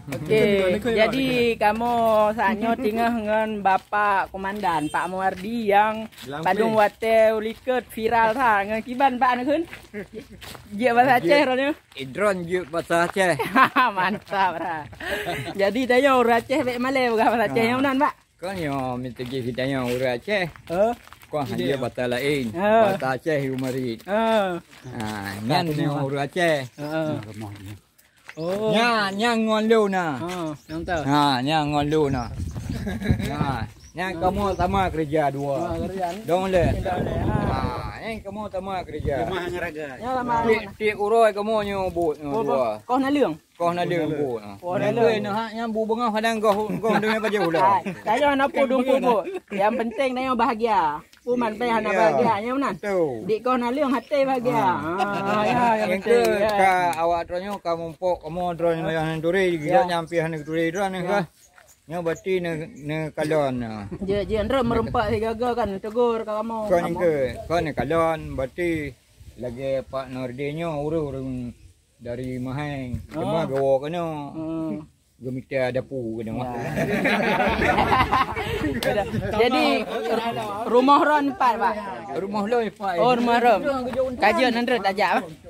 Okey, jadi kamu saatnya tinggal dengan Bapak Komandan Pak Muardi yang Padung Wate uliket viral tha dengan kiban Pak nakun. Dia bahasa Aceh ronya. Idron je bahasa Aceh. Mantap lah. Jadi tanya orang Aceh baik malai bukan bahasa Aceh yang mana Pak? Kan yo minta kita yang orang Aceh. Kau hanya bahasa lain. Oh. Bahasa Aceh umari. Nyan orang Aceh. Oh. Nyang ngon lu na. Yang tahu. Nyang ngon lu na. Nyang kamu sama kerja dua. Kerjaan. Dong le. Nyang kamu sama kerja. Rumah ngeraga. Ya lama. Ti uroi kamu nyo bu dua. Kau nak liang? Kau na leung bu. Oh, na Leung leung. na nyang bu bengah kadang kau dengan baju ulah. Saya nak pudung pupuk. Yang penting nanya bahagia. Puman pe hana bahagia nya mana? Tu. Dik kau nak liang hati bahagia. Ya Yang ke awak tronyo kamu pok kamu tron yang turi gila nyampi han turi tron ni ka. Nya bati ne kalon. Je ndre merempak si gagal kan tegur kamu. Kau ni ke kau ni kalon bati lagi Pak Nordinyo urung dari Mahang. Cuma gawa kena. Gemita dapu kena. Jadi rumah ron 4 Pak. Rumah lo Pak. Oh rumah ron. Kajian ndre tajak apa?